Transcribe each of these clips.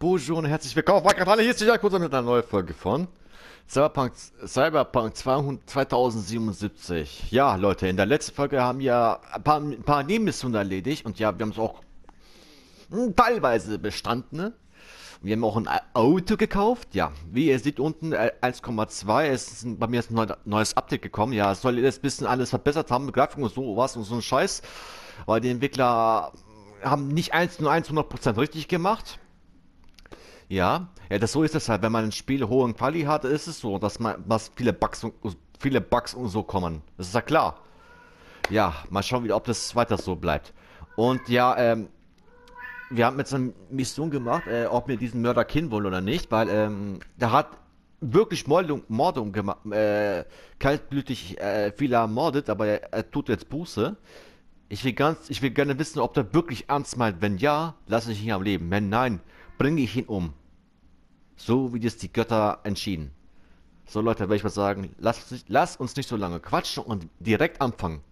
Bonjour und herzlich willkommen. Hier ist wieder kurz mit einer neuen Folge von Cyberpunk 2077. Ja, Leute, in der letzten Folge haben wir ein paar Nebenmissionen erledigt und ja, wir haben es auch teilweise bestanden. Ne? Wir haben auch ein Auto gekauft. Ja, wie ihr seht unten 1,2. Bei mir ist ein neues Update gekommen. Ja, es soll jetzt ein bisschen alles verbessert haben, Grafik und so was und so ein Scheiß. Weil die Entwickler haben nicht 100% richtig gemacht. Ja, das so ist es halt, wenn man ein Spiel hohen Quali hat, ist es so, dass viele Bugs und so kommen. Das ist ja klar. Ja, mal schauen wieder, ob das weiter so bleibt. Und ja, wir haben jetzt eine Mission gemacht, ob wir diesen Mörder kennen wollen oder nicht, weil der hat wirklich Mordung gemacht, kaltblütig viele ermordet, aber er tut jetzt Buße. Ich will gerne wissen, ob der wirklich ernst meint. Wenn ja, lasse ich ihn am Leben. Wenn nein, bringe ich ihn um. So wie das die Götter entschieden. So Leute, werde ich mal sagen, lasst uns nicht so lange quatschen und direkt anfangen.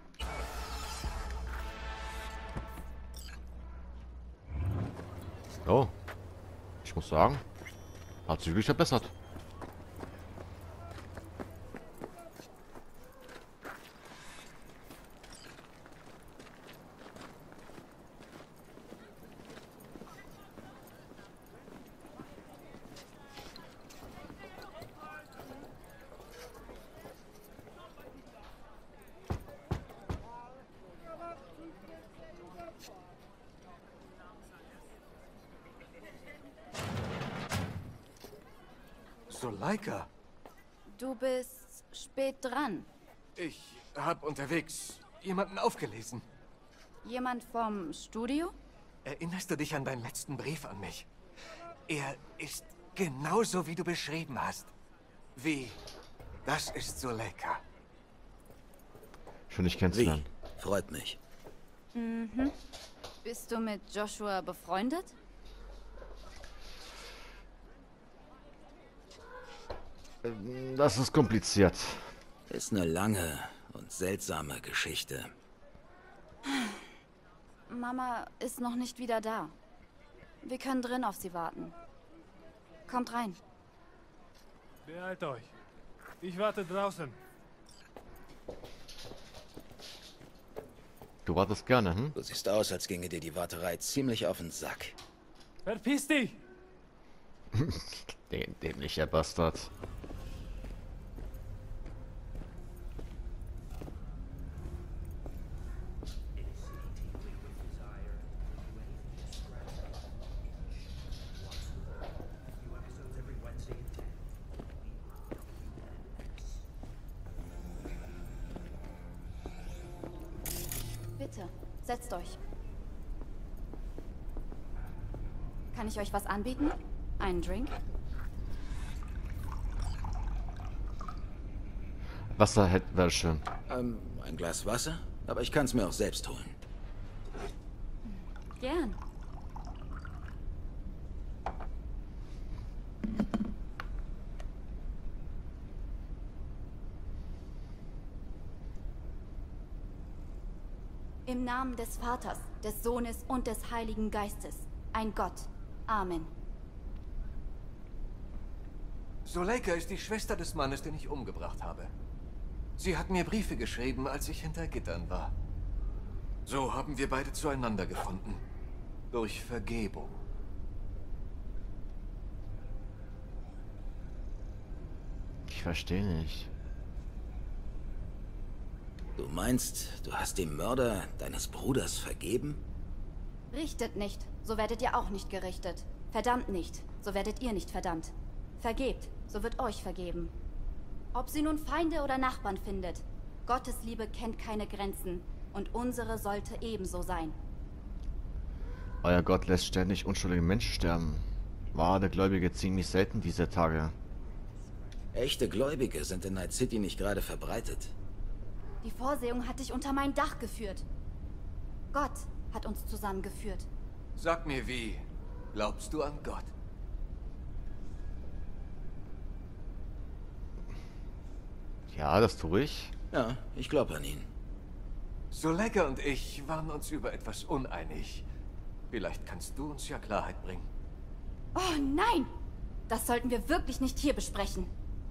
Oh, ich muss sagen, hat sich wirklich verbessert. Zuleika, Du bist spät dran. ich habe unterwegs jemanden aufgelesen. Jemand vom Studio? Erinnerst du dich an deinen letzten Brief an mich? Er ist genauso, wie du beschrieben hast. Wie? Das ist Zuleika. Schön, dich kennenzulernen. Freut mich. Bist du mit Joshua befreundet? Das ist kompliziert. Ist eine lange und seltsame Geschichte. Mama ist noch nicht wieder da. Wir können drin auf sie warten. Kommt rein. Beeilt euch. Ich warte draußen. Du wartest gerne, hm? Du siehst aus, als ginge dir die Warterei ziemlich auf den Sack. Verpiss dich! Dämlicher Bastard. Bitte, setzt euch. Kann ich euch was anbieten? Einen Drink? Wasser hätte wäre schön. Ein Glas Wasser? Aber ich kann es mir auch selbst holen. Gern. Im Namen des Vaters, des Sohnes und des Heiligen Geistes. Ein Gott. Amen. Zuleika ist die Schwester des Mannes, den ich umgebracht habe. Sie hat mir Briefe geschrieben, als ich hinter Gittern war. So haben wir beide zueinander gefunden. Durch Vergebung. Ich verstehe nicht. Du meinst, du hast dem Mörder deines Bruders vergeben? Richtet nicht, so werdet ihr auch nicht gerichtet. Verdammt nicht, so werdet ihr nicht verdammt. Vergebt, so wird euch vergeben. Ob sie nun Feinde oder Nachbarn findet, Gottes Liebe kennt keine Grenzen und unsere sollte ebenso sein. Euer Gott lässt ständig unschuldige Menschen sterben. Wahre Gläubige ziemlich selten diese Tage. Echte Gläubige sind in Night City nicht gerade verbreitet. Die Vorsehung hat dich unter mein Dach geführt. Gott hat uns zusammengeführt. Sag mir wie. Glaubst du an Gott? Ja, das tue ich. Ja, ich glaube an ihn. Zuleika und ich waren uns über etwas uneinig. Vielleicht kannst du uns ja Klarheit bringen. Oh nein! Das sollten wir wirklich nicht hier besprechen.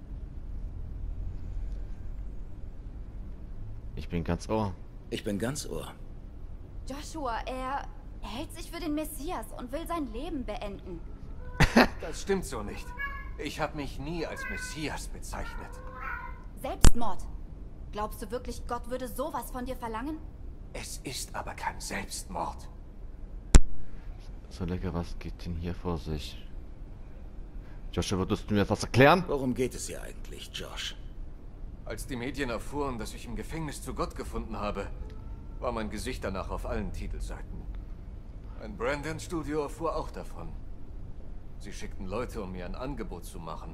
Ich bin ganz ohr. Ich bin ganz Ohr. Joshua, er hält sich für den Messias und will sein Leben beenden. Das stimmt so nicht. Ich habe mich nie als Messias bezeichnet. Selbstmord. Glaubst du wirklich, Gott würde sowas von dir verlangen? Es ist aber kein Selbstmord. So lecker, was geht denn hier vor sich? Joshua, würdest du mir etwas erklären? Worum geht es hier eigentlich, Josh? Als die Medien erfuhren, dass ich im Gefängnis zu Gott gefunden habe, war mein Gesicht danach auf allen Titelseiten. Ein Brandon-Studio erfuhr auch davon. Sie schickten Leute, um mir ein Angebot zu machen.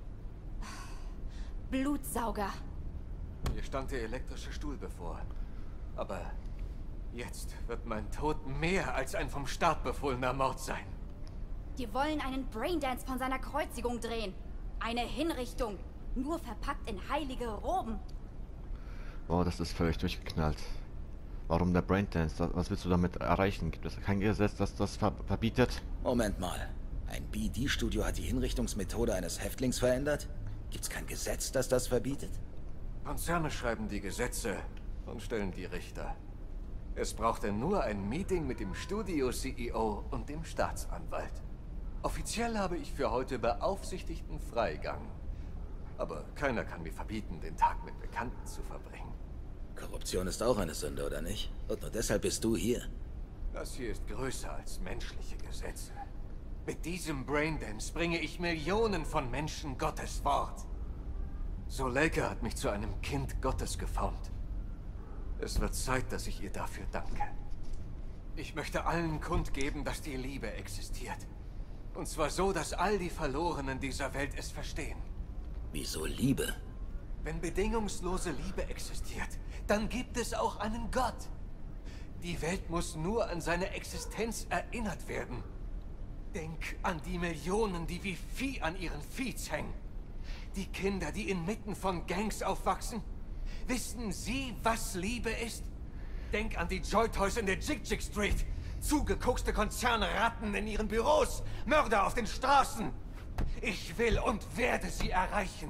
Blutsauger. Mir stand der elektrische Stuhl bevor. Aber jetzt wird mein Tod mehr als ein vom Staat befohlener Mord sein. Die wollen einen Braindance von seiner Kreuzigung drehen. Eine Hinrichtung. Nur verpackt in heilige Roben. Oh, das ist völlig durchgeknallt. Warum der Braindance? Was willst du damit erreichen? Gibt es kein Gesetz, das das verbietet? Moment mal. Ein BD-Studio hat die Hinrichtungsmethode eines Häftlings verändert? Gibt's kein Gesetz, das das verbietet? Konzerne schreiben die Gesetze und stellen die Richter. Es brauchte nur ein Meeting mit dem Studio-CEO und dem Staatsanwalt. Offiziell habe ich für heute beaufsichtigten Freigang. Aber keiner kann mir verbieten, den Tag mit Bekannten zu verbringen. Korruption ist auch eine Sünde, oder nicht? Und nur deshalb bist du hier. Das hier ist größer als menschliche Gesetze. Mit diesem Braindance bringe ich Millionen von Menschen Gottes Wort. Zuleika hat mich zu einem Kind Gottes geformt. Es wird Zeit, dass ich ihr dafür danke. Ich möchte allen kundgeben, dass die Liebe existiert. Und zwar so, dass all die Verlorenen dieser Welt es verstehen. Wieso Liebe? Wenn bedingungslose Liebe existiert, dann gibt es auch einen Gott. Die Welt muss nur an seine Existenz erinnert werden. Denk an die Millionen, die wie Vieh an ihren Feeds hängen. Die Kinder, die inmitten von Gangs aufwachsen. Wissen Sie, was Liebe ist? Denk an die Joy Toys in der Jig-Jig Street. Zugekokste Konzernratten in ihren Büros. Mörder auf den Straßen. Ich will und werde sie erreichen.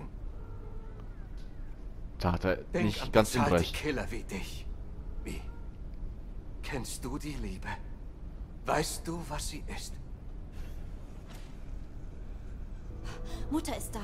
Da hat er Denk nicht an ganz bezahlte unrecht. Killer wie dich. Wie? Kennst du die Liebe? Weißt du, was sie ist? Mutter ist da.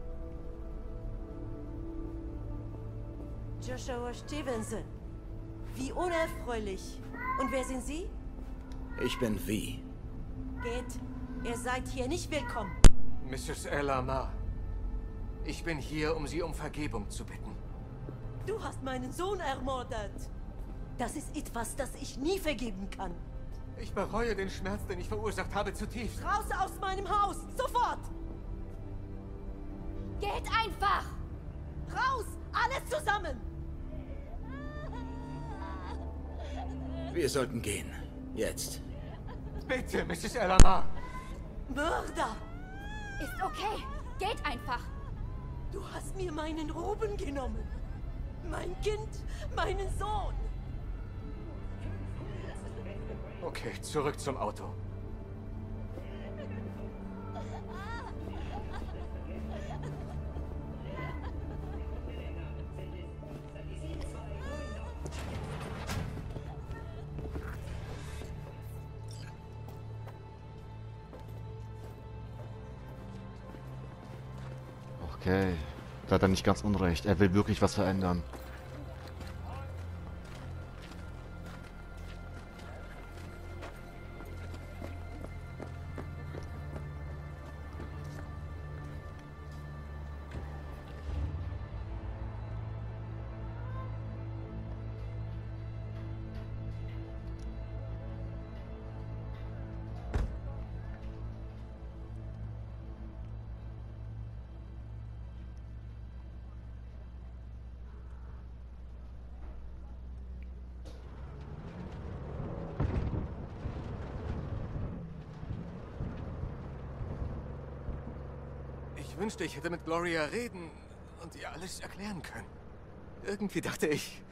Joshua Stevenson. Wie unerfreulich. Und wer sind Sie? Ich bin Vi. Geht. Ihr seid hier nicht willkommen. Mrs. Elamar, ich bin hier, um Sie um Vergebung zu bitten. Du hast meinen Sohn ermordet. Das ist etwas, das ich nie vergeben kann. Ich bereue den Schmerz, den ich verursacht habe, zutiefst. Raus aus meinem Haus! Sofort! Geht einfach! Raus! Alles zusammen! Wir sollten gehen. Jetzt. Bitte, Mrs. Elamar. Mörder! Ist okay. Geht einfach. Du hast mir meinen Ruben genommen. Mein Kind, meinen Sohn. Okay, zurück zum Auto. Okay. Da hat er nicht ganz unrecht. Er will wirklich was verändern. Ich wünschte, ich hätte mit Gloria reden und ihr alles erklären können. Irgendwie dachte ich,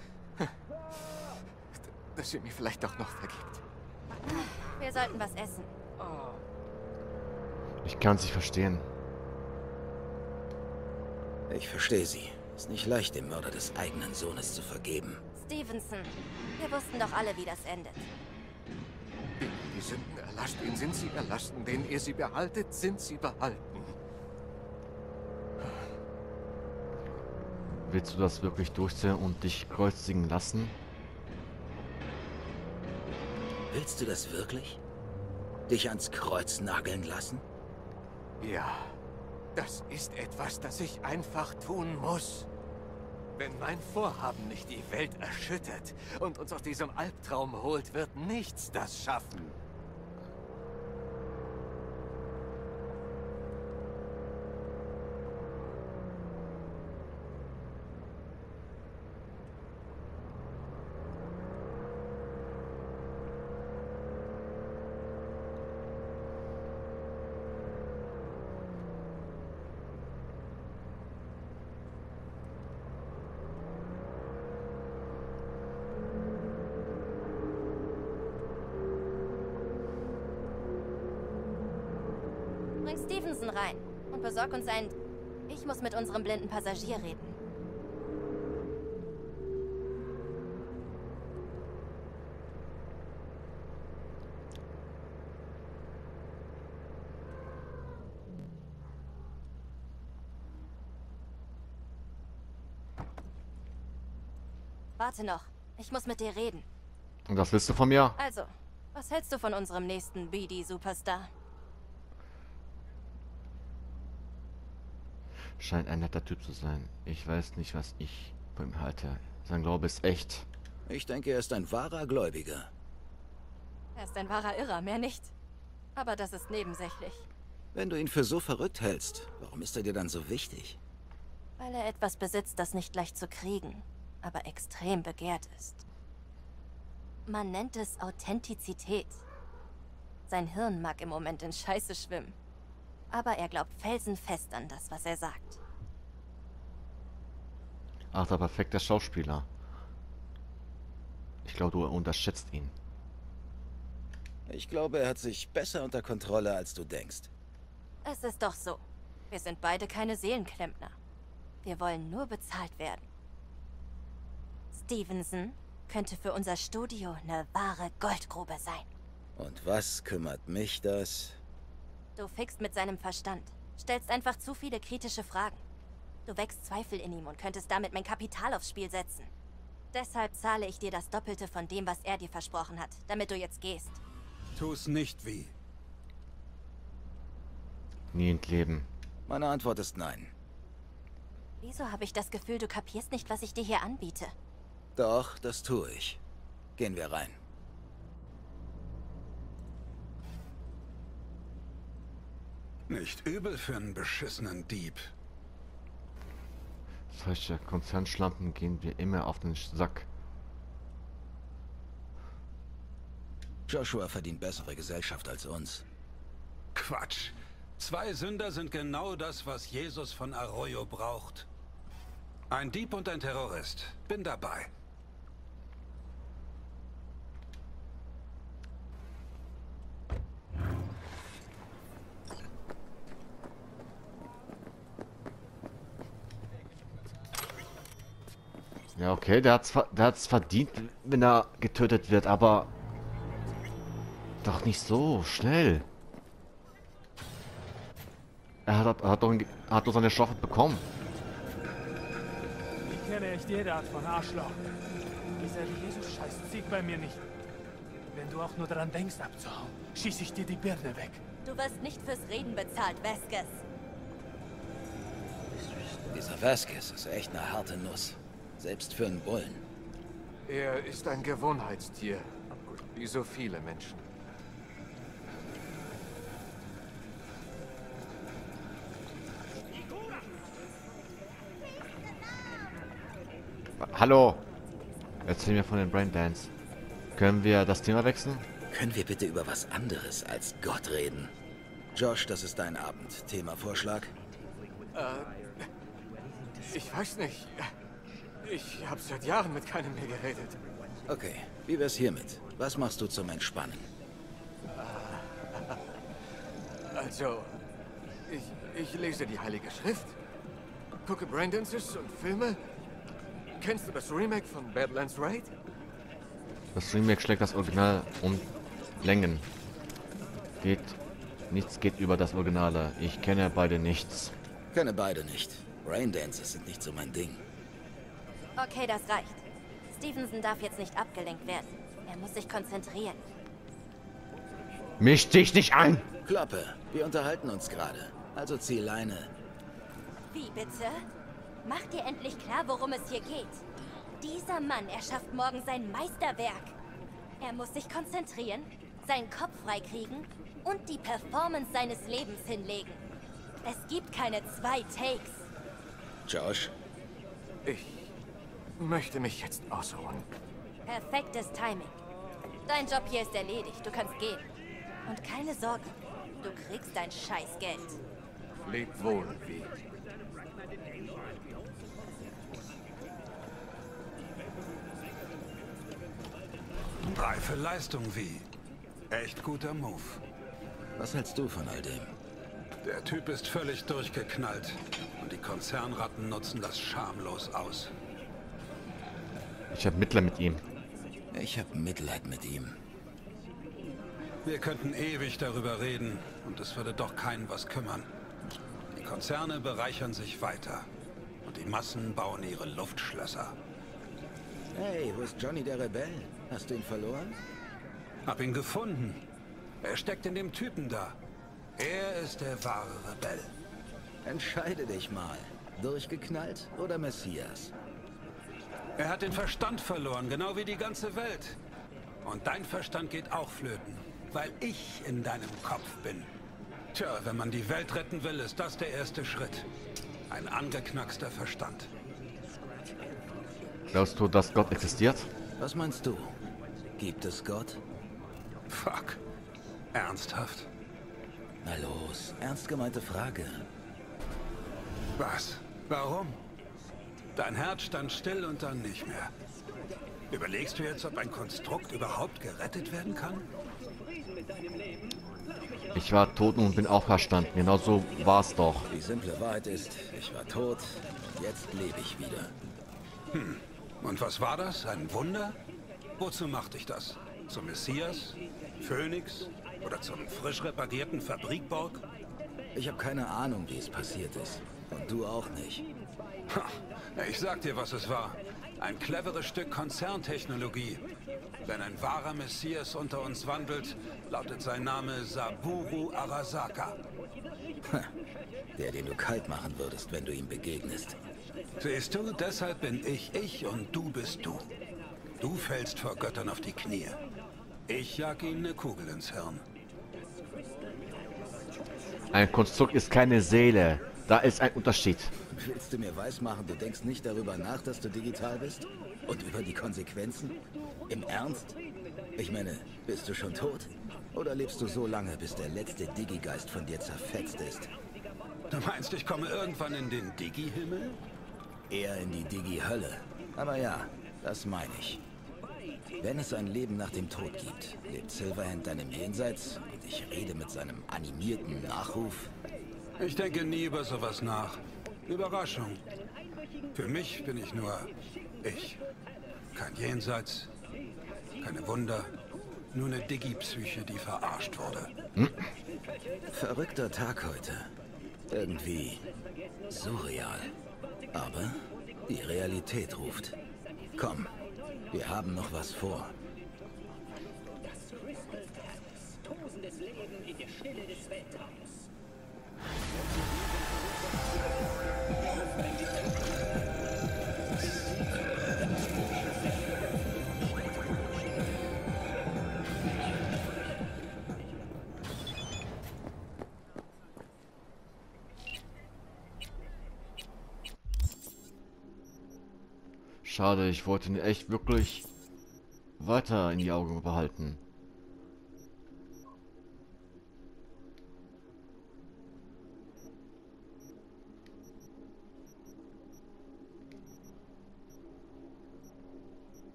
dass sie mir vielleicht doch noch vergibt. Wir sollten was essen. Ich kann es nicht verstehen. Ich verstehe sie. Ist nicht leicht, dem Mörder des eigenen Sohnes zu vergeben. Stevenson, wir wussten doch alle, wie das endet. Die Sünden erlasst ihn, sind sie erlassen. Den ihr sie behaltet, sind sie behalten. Willst du das wirklich durchziehen und dich kreuzigen lassen? Willst du das wirklich? Dich ans Kreuz nageln lassen? Ja, das ist etwas, das ich einfach tun muss. Wenn mein Vorhaben nicht die Welt erschüttert und uns aus diesem Albtraum holt, wird nichts das schaffen. Bring Stevenson rein und besorg uns einen... Ich muss mit unserem blinden Passagier reden. Warte noch. Ich muss mit dir reden. Und was willst du von mir? Also, was hältst du von unserem nächsten BD-Superstar? Scheint ein netter Typ zu sein. Ich weiß nicht, was ich von ihm halte. Sein Glaube ist echt. Ich denke, er ist ein wahrer Gläubiger. Er ist ein wahrer Irrer, mehr nicht. Aber das ist nebensächlich. Wenn du ihn für so verrückt hältst, warum ist er dir dann so wichtig? Weil er etwas besitzt, das nicht leicht zu kriegen, aber extrem begehrt ist. Man nennt es Authentizität. Sein Hirn mag im Moment in Scheiße schwimmen. Aber er glaubt felsenfest an das, was er sagt. Ach, der perfekte Schauspieler. Ich glaube, du unterschätzt ihn. Ich glaube, er hat sich besser unter Kontrolle, als du denkst. Es ist doch so. Wir sind beide keine Seelenklempner. Wir wollen nur bezahlt werden. Stevenson könnte für unser Studio eine wahre Goldgrube sein. Und was kümmert mich das? Du fickst mit seinem Verstand. Stellst einfach zu viele kritische Fragen. Du wächst Zweifel in ihm und könntest damit mein Kapital aufs Spiel setzen. Deshalb zahle ich dir das Doppelte von dem, was er dir versprochen hat, damit du jetzt gehst. Tu's nicht wie. Nie entleben. Meine Antwort ist nein. Wieso habe ich das Gefühl, du kapierst nicht, was ich dir hier anbiete? Doch, das tue ich. Gehen wir rein. Nicht übel für einen beschissenen Dieb. Solche Konzernschlampen gehen wir immer auf den Sack. Joshua verdient bessere Gesellschaft als uns. Quatsch. 2 Sünder sind genau das, was Jesus von Arroyo braucht. Ein Dieb und ein Terrorist. Bin dabei. Ja, okay, der hat's verdient, wenn er getötet wird, aber doch nicht so schnell. Er hat doch seine Strafe bekommen. Ich kenne echt jede Art von Arschloch. Dieser Jesus-Scheiß zieht bei mir nicht. Wenn du auch nur daran denkst abzuhauen, schieße ich dir die Birne weg. Du wirst nicht fürs Reden bezahlt, Vasquez. Dieser Vasquez ist echt eine harte Nuss. Selbst für einen Bullen. Er ist ein Gewohnheitstier, wie so viele Menschen. Hallo! Erzähl mir von den Braindance. Können wir das Thema wechseln? Können wir bitte über was anderes als Gott reden? Josh, das ist dein Abend. Themavorschlag? Ich weiß nicht. Ich habe seit Jahren mit keinem mehr geredet. Okay, wie wär's hiermit? Was machst du zum Entspannen? Also, Ich lese die Heilige Schrift, gucke Braindances und Filme. Kennst du das Remake von Badlands Raid? Das Remake schlägt das Original um Längen. Nichts geht über das Originale. Ich kenne beide nichts. Kenne beide nicht. Braindances sind nicht so mein Ding. Okay, das reicht. Stevenson darf jetzt nicht abgelenkt werden. Er muss sich konzentrieren. Misch dich nicht ein! Klappe, wir unterhalten uns gerade. Also zieh Leine. Wie bitte? Mach dir endlich klar, worum es hier geht. Dieser Mann erschafft morgen sein Meisterwerk. Er muss sich konzentrieren, seinen Kopf freikriegen und die Performance seines Lebens hinlegen. Es gibt keine 2 Takes. Josh? Ich möchte mich jetzt ausruhen. Perfektes Timing. Dein Job hier ist erledigt, du kannst gehen. Und keine Sorge, du kriegst dein Scheißgeld. Lebt wohl, wie. Reife Leistung, wie. Echt guter Move. Was hältst du von all dem? Der Typ ist völlig durchgeknallt. Und die Konzernratten nutzen das schamlos aus. Ich habe Mitleid mit ihm. Ich habe Mitleid mit ihm. Wir könnten ewig darüber reden und es würde doch keinen was kümmern. Die Konzerne bereichern sich weiter und die Massen bauen ihre Luftschlösser. Hey, wo ist Johnny der Rebell? Hast du ihn verloren? Hab ihn gefunden. Er steckt in dem Typen da. Er ist der wahre Rebell. Entscheide dich mal. Durchgeknallt oder Messias? Er hat den Verstand verloren, genau wie die ganze Welt. Und dein Verstand geht auch flöten, weil ich in deinem Kopf bin. Tja, wenn man die Welt retten will, ist das der erste Schritt. Ein angeknackster Verstand. Glaubst du, dass Gott existiert? Was meinst du? Gibt es Gott? Fuck. Ernsthaft? Na los, ernst gemeinte Frage. Was? Warum? Dein Herz stand still und dann nicht mehr. Überlegst du jetzt, ob ein Konstrukt überhaupt gerettet werden kann? Ich war tot und bin auferstanden. Genau so war's doch. Die simple Wahrheit ist, ich war tot, jetzt lebe ich wieder. Und was war das? Ein Wunder? Wozu machte ich das? Zum Messias? Phönix? Oder zum frisch reparierten Fabrikborg? Ich habe keine Ahnung, wie es passiert ist. Und du auch nicht. Ha, ich sag dir, was es war. Ein cleveres Stück Konzerntechnologie. Wenn ein wahrer Messias unter uns wandelt, lautet sein Name Saburo Arasaka. Der, den du kalt machen würdest, wenn du ihm begegnest. Siehst du, deshalb bin ich und du bist du. Du fällst vor Göttern auf die Knie. Ich jag ihm eine Kugel ins Hirn. Ein Konstrukt ist keine Seele. Da ist ein Unterschied. Willst du mir weismachen, du denkst nicht darüber nach, dass du digital bist? Und über die Konsequenzen? Im Ernst? Ich meine, bist du schon tot? Oder lebst du so lange, bis der letzte Digigeist von dir zerfetzt ist? Du meinst, ich komme irgendwann in den Digi-Himmel? Eher in die Digi-Hölle. Aber ja, das meine ich. Wenn es ein Leben nach dem Tod gibt, lebt Silverhand dann im Jenseits und ich rede mit seinem animierten Nachruf. Ich denke nie über sowas nach. Überraschung. Für mich bin ich nur ich. Kein Jenseits, keine Wunder, nur eine Digi-Psyche, die verarscht wurde. Verrückter Tag heute. Irgendwie surreal. Aber die Realität ruft. Komm, wir haben noch was vor. Schade, ich wollte ihn echt wirklich weiter in die Augen behalten.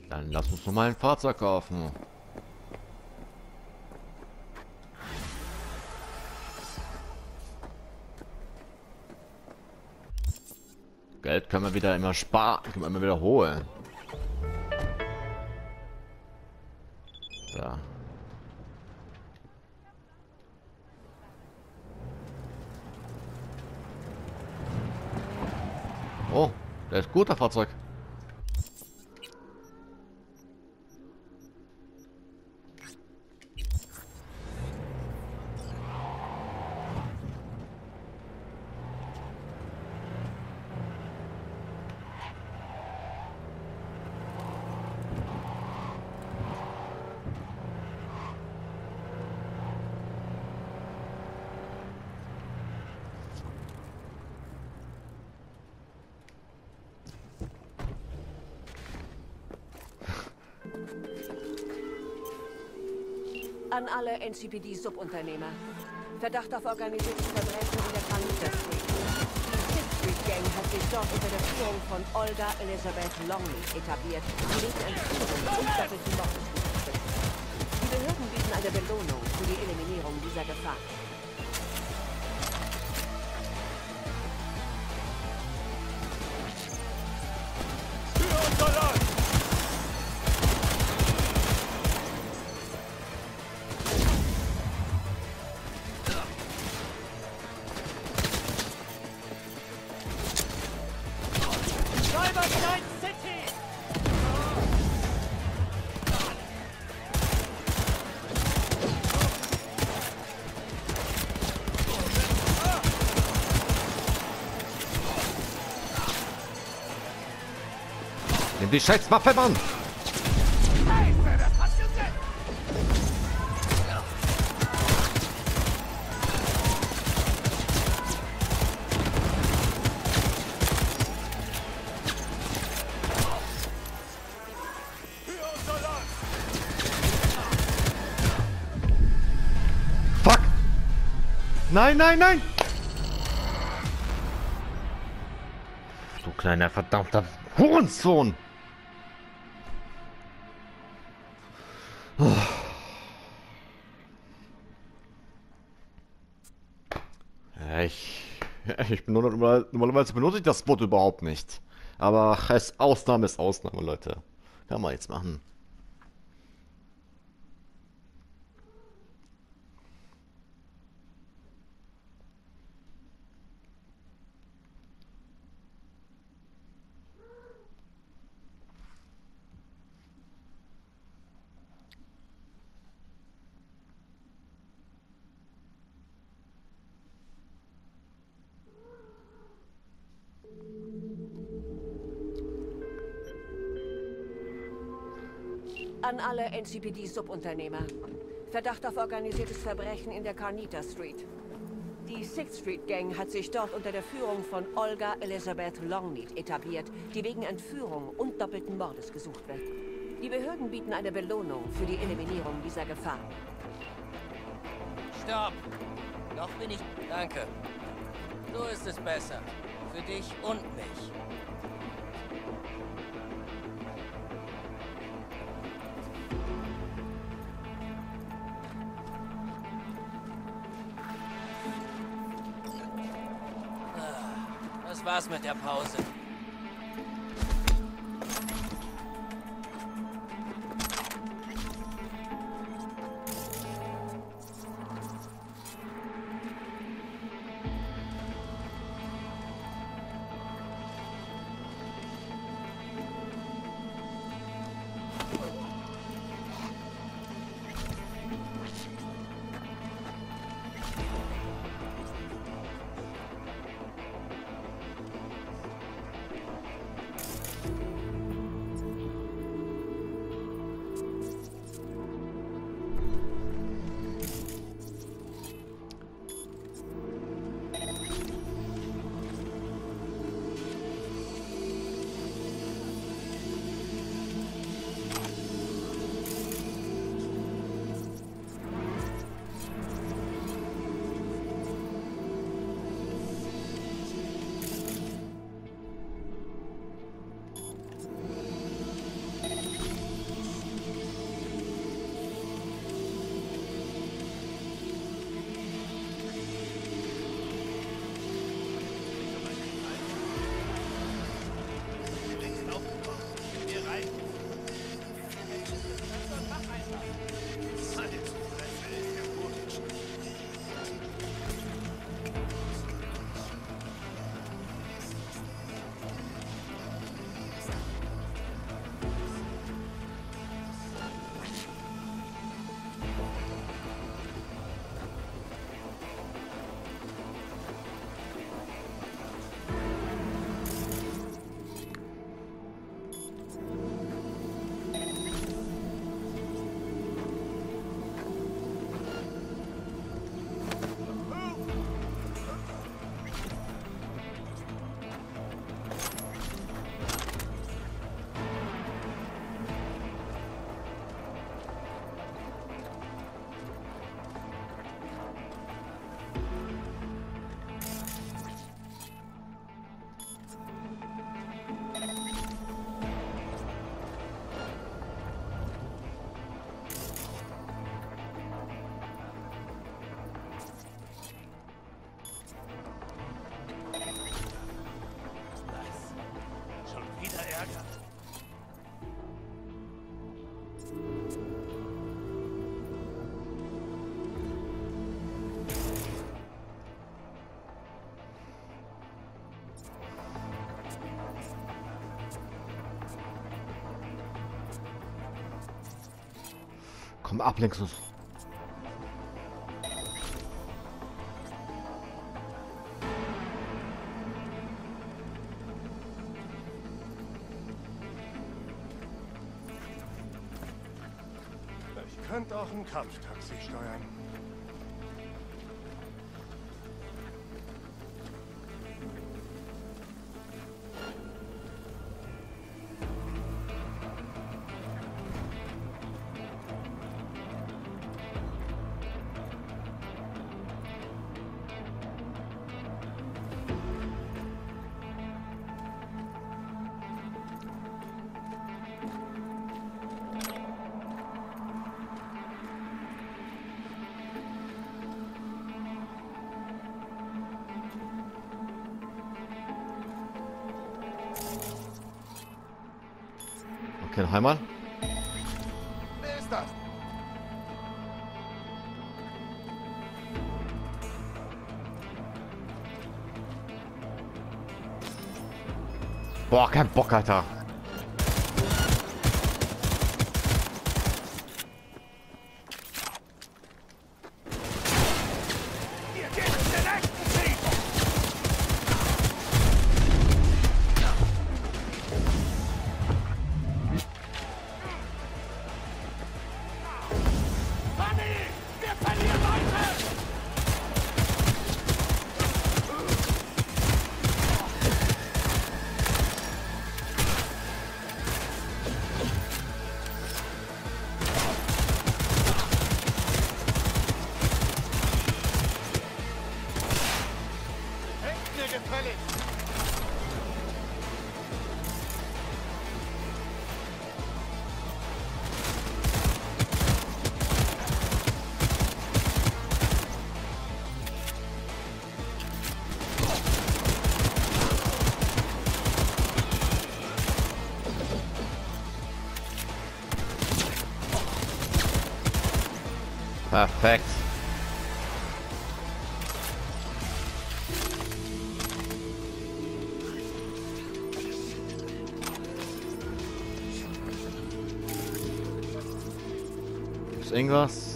Dann lass uns noch mal ein Fahrzeug kaufen. Geld können wir wieder immer sparen, können wir immer wieder holen. So. Oh, der ist guter Fahrzeug. An alle NCPD-Subunternehmer. Verdacht auf organisiertes Verbrechen in der Carnita Street. Die Sixth Street Gang hat sich dort unter der Führung von Olga Elizabeth Longleat etabliert, die wegen Entführung und doppelten Mordes gesucht wird. Die Behörden bieten eine Belohnung für die Eliminierung dieser Gefahr. Nimm die scheiß Waffe, Mann! Fuck! Nein, nein, nein! Du kleiner verdammter Hurensohn! Ich bin normalerweise benutze ich das Wort überhaupt nicht. Aber Ausnahme ist Ausnahme, Leute. Kann man jetzt machen. An alle NCPD-Subunternehmer. Verdacht auf organisiertes Verbrechen in der Carnita Street. Die Sixth Street Gang hat sich dort unter der Führung von Olga Elizabeth Longleat etabliert, die wegen Entführung und doppelten Mordes gesucht wird. Die Behörden bieten eine Belohnung für die Eliminierung dieser Gefahr. Stopp! Noch bin ich... Danke. So ist es besser. Für dich und mich. Das war's mit der Pause. Komm, Ablenkung. Ich könnte auch ein Kampftaxi steuern. Okay, noch einmal. Wer ist das? Boah, kein Bock, Alter. Perfekt. Gibt's irgendwas?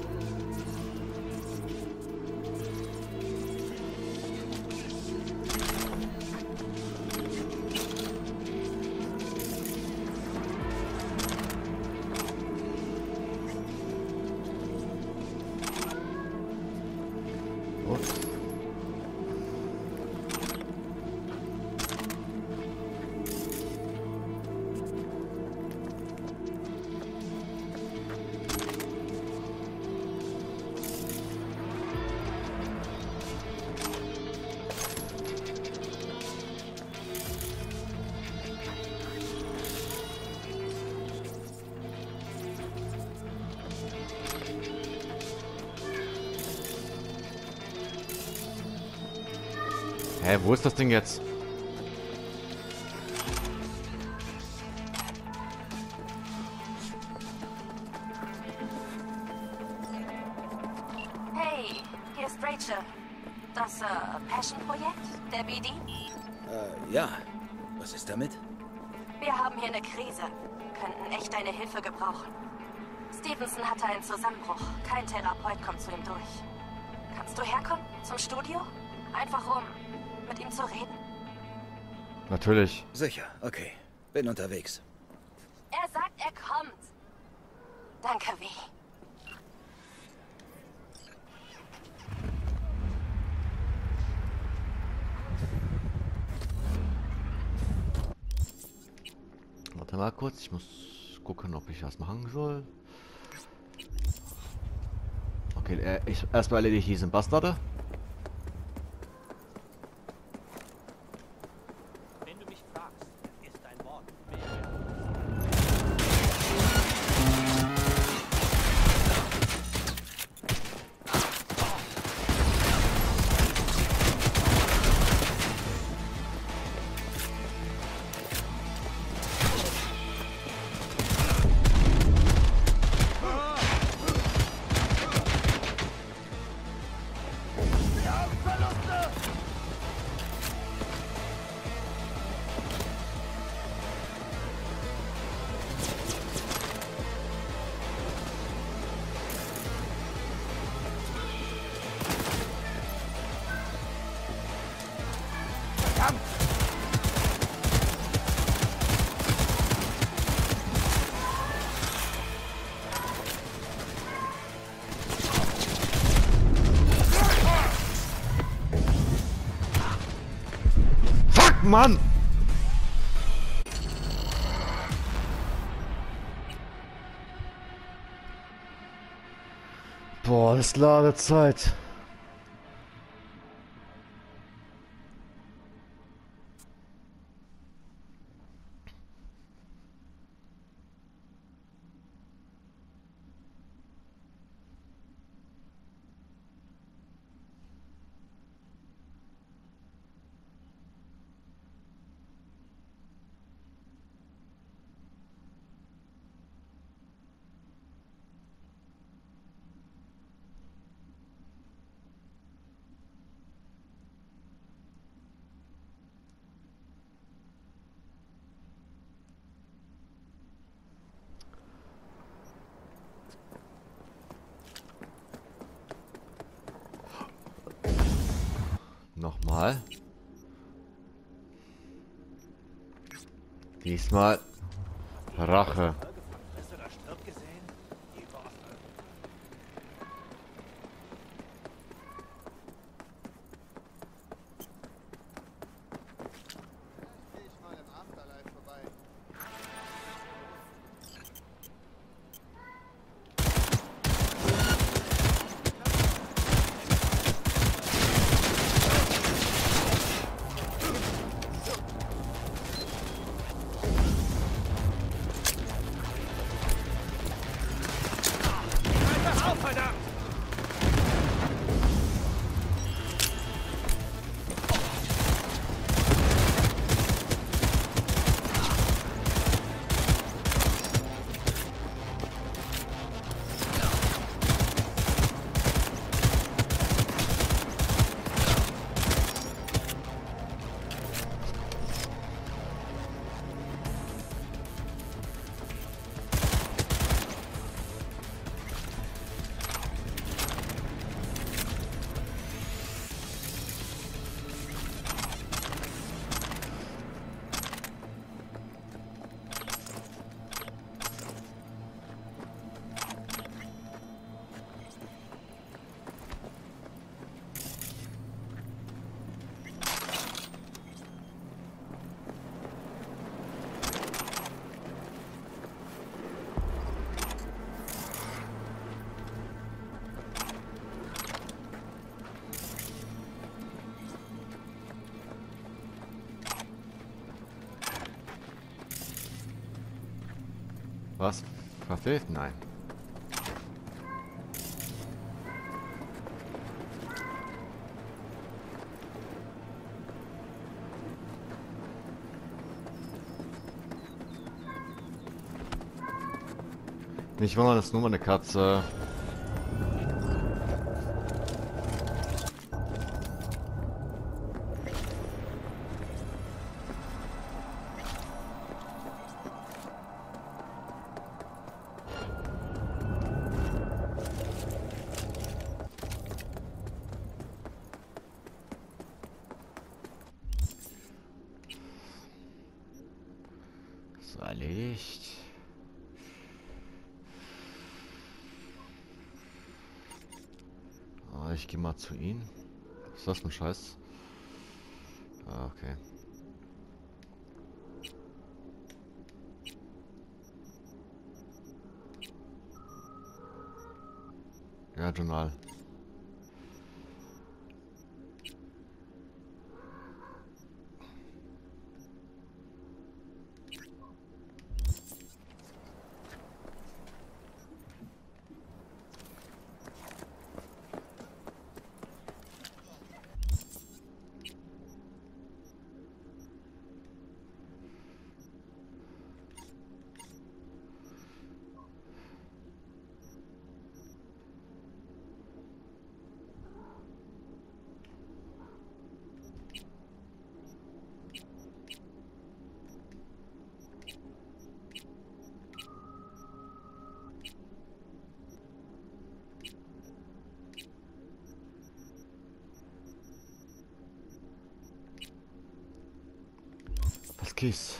Hä, wo ist das Ding jetzt? Hey, hier ist Rachel. Das Passion-Projekt der BD? Ja. Was ist damit? Wir haben hier eine Krise. Könnten echt deine Hilfe gebrauchen. Stevenson hatte einen Zusammenbruch. Kein Therapeut kommt zu ihm durch. Kannst du herkommen? Zum Studio? Einfach um mit ihm zu reden? Natürlich. Sicher, okay. Bin unterwegs. Er sagt, er kommt. Danke, V. Warte mal kurz, ich muss gucken, ob ich was machen soll. Okay, erstmal erledige ich diesen Bastarde. Fuck, Mann! Boah, das Ladezeit. Nochmal. Diesmal Rache. Was? Verfehlt? Nein. Nicht wundern, das ist nur mal eine Katze. So, erledigt. Ich gehe mal zu ihnen. Was ist das für ein Scheiß? Ah, okay. Ja, Journal. Kies.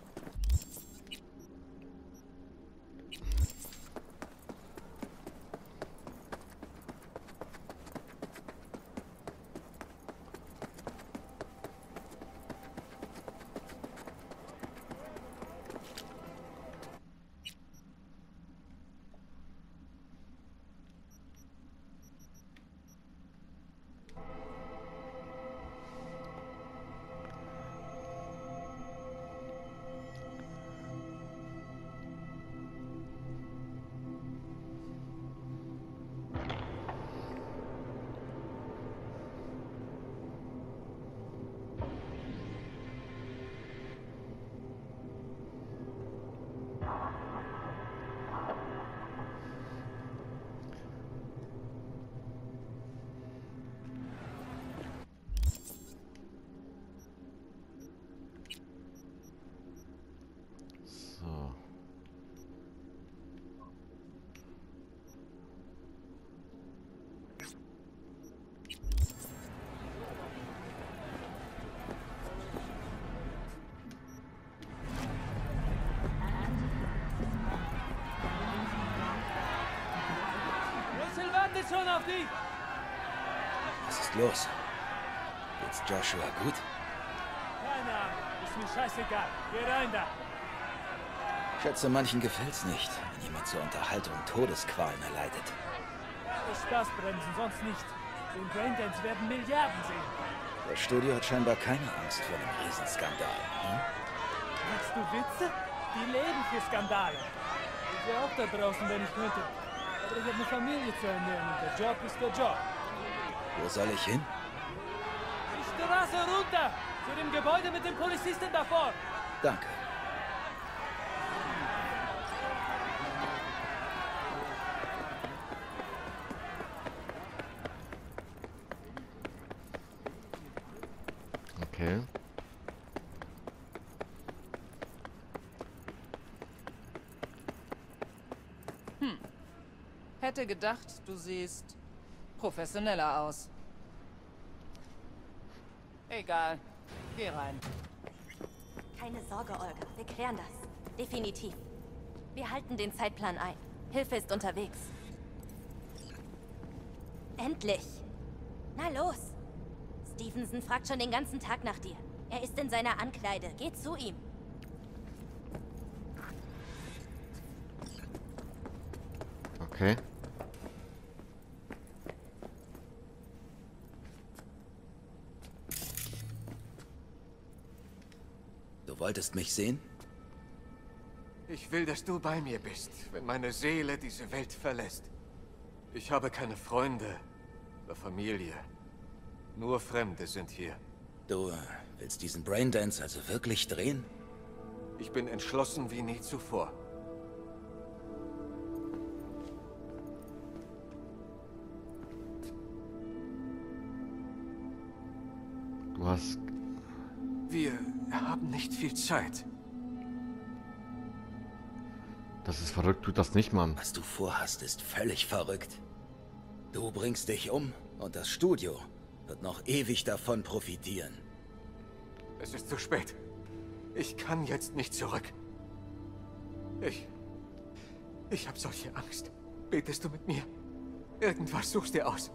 So. Russell wartet schon auf dich! Was ist los? Geht's Joshua gut? Keine Ahnung, ist mir scheißegal. Geh rein da! Schätze, manchen gefällt's nicht, wenn jemand zur Unterhaltung Todesqualen erleidet. Das Spaßbremsen, sonst nicht. Den Braindance werden Milliarden sehen. Das Studio hat scheinbar keine Angst vor einem Riesenskandal. Hm? Machst du Witze? Die leben für Skandale. Ich wäre auch da draußen, wenn ich könnte. Aber ich habe eine Familie zu ernähren und der Job ist der Job. Wo soll ich hin? Die Straße runter! Zu dem Gebäude mit dem Polizisten davor! Danke. Okay. Hätte gedacht, du siehst professioneller aus. Egal. Geh rein. Keine Sorge, Olga. Wir klären das. Definitiv. Wir halten den Zeitplan ein. Hilfe ist unterwegs. Endlich! Na los! Stevenson fragt schon den ganzen Tag nach dir. Er ist in seiner Ankleide. Geh zu ihm. Okay. Du wolltest mich sehen? Ich will, dass du bei mir bist, wenn meine Seele diese Welt verlässt. Ich habe keine Freunde oder Familie. Nur Fremde sind hier. Du willst diesen Braindance also wirklich drehen? Ich bin entschlossen wie nie zuvor. Du hast... Wir haben nicht viel Zeit. Das ist verrückt, tut das nicht, Mann. Was du vorhast, ist völlig verrückt. Du bringst dich um und das Studio wird noch ewig davon profitieren. Es ist zu spät. Ich kann jetzt nicht zurück. Ich habe solche Angst. Betest du mit mir? Irgendwas suchst dir aus.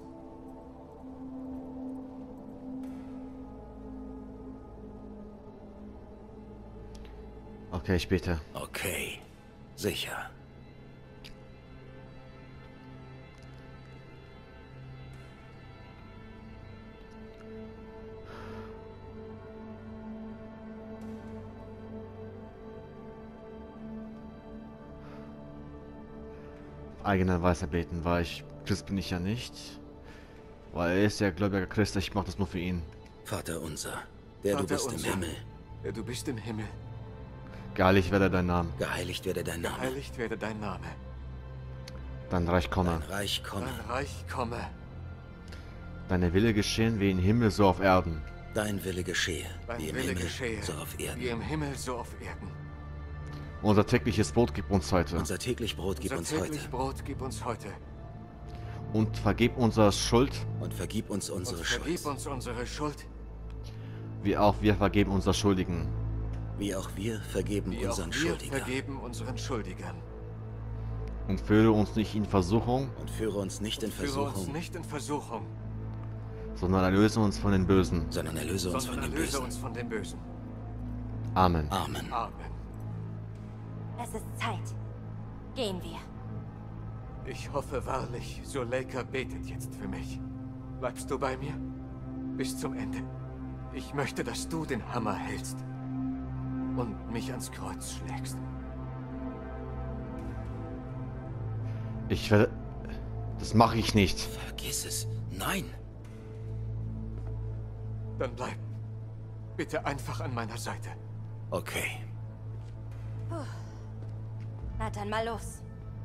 Okay, ich bete. Okay, sicher. Eigener Weise beten, weil Christ bin ich ja nicht. Weil er ist ja gläubiger Christ, ich mache das nur für ihn. Vater unser, der Vater du bist unser, im Himmel. Der du bist im Himmel. Geheiligt werde dein Name. Geheiligt werde dein Name. Geheiligt werde dein Name. Dein Reich komme. Dein Reich komme. Dein Reich komme. Deine Wille geschehen wie im Himmel, so auf Erden. Dein Wille geschehe, Dein wie im Wille Himmel, geschehe, so auf Erden. wie im Himmel, so auf Erden. Unser tägliches Brot gib uns heute. Unser täglich Brot gib uns Unser täglich heute. Brot gib uns heute. Und vergib unsere Schuld, Und vergib uns unsere Und Schuld. vergib uns unsere Schuld, wie auch wir vergeben unser Schuldigen. Wie auch wir vergeben unseren Schuldigern. Vergeben unseren Schuldigern. Und führe uns nicht in Versuchung. Und führe uns nicht in Versuchung. Führe uns nicht in Versuchung. Sondern erlöse uns von den Bösen. Sondern erlöse uns von den Bösen. Uns von den Bösen. Amen. Amen. Amen. Es ist Zeit. Gehen wir. Ich hoffe wahrlich, Zuleika betet jetzt für mich. Bleibst du bei mir? Bis zum Ende. Ich möchte, dass du den Hammer hältst. Und mich ans Kreuz schlägst. Ich werde... Das mache ich nicht. Vergiss es. Nein. Dann bleib bitte einfach an meiner Seite. Okay. Puh. Na dann mal los.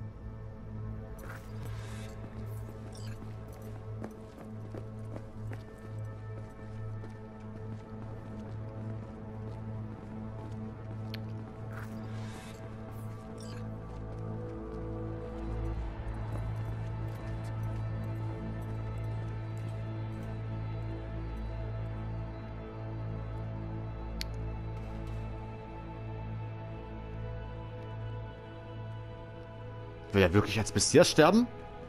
Will er wirklich als Messias sterben?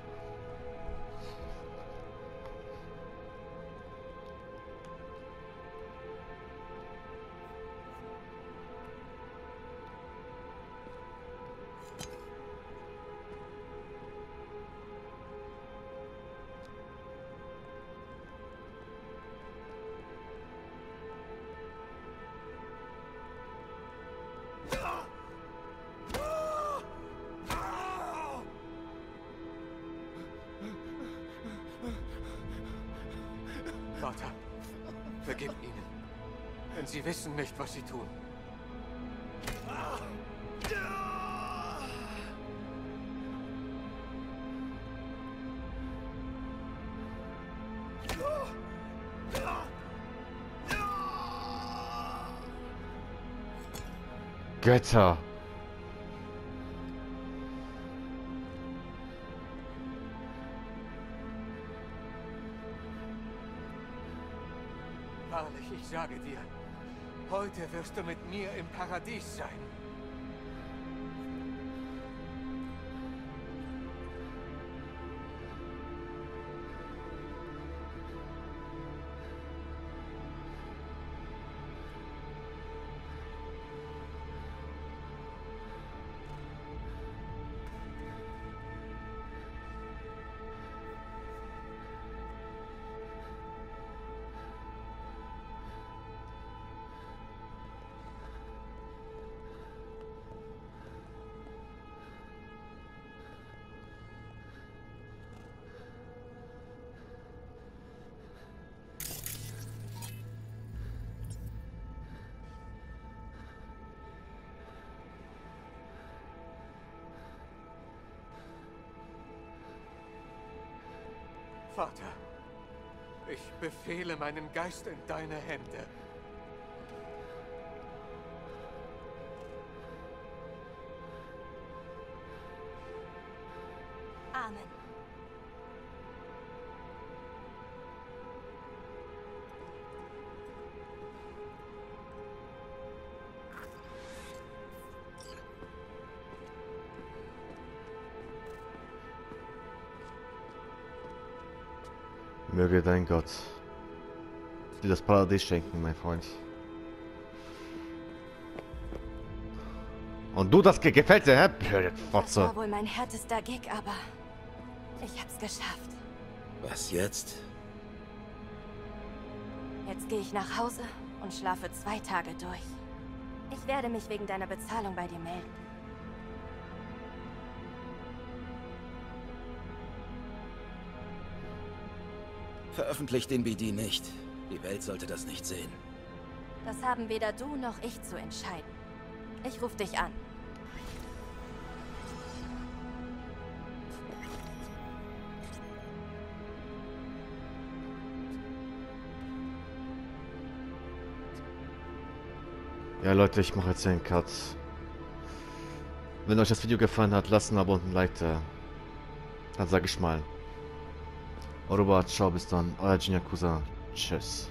Vater, vergib ihnen, denn sie wissen nicht, was sie tun. Götter. Wahrlich, ich sage dir, heute wirst du mit mir im Paradies sein. Vater, ich befehle meinen Geist in deine Hände. Amen. Möge dein Gott dir das Paradies schenken, mein Freund. Und du, das gefällt dir, hä? Blöde Fotze. Das war wohl mein härtester Gig, aber ich hab's geschafft. Was jetzt? Jetzt gehe ich nach Hause und schlafe 2 Tage durch. Ich werde mich wegen deiner Bezahlung bei dir melden. Veröffentlich den BD nicht. Die Welt sollte das nicht sehen. Das haben weder du noch ich zu entscheiden. Ich rufe dich an. Ja Leute, ich mache jetzt einen Cut. Wenn euch das Video gefallen hat, lasst ein Abo und ein Like da. Dann sage ich mal. Au revoir, ciao, bis dann. Euer Jin Yakuza. Tschüss.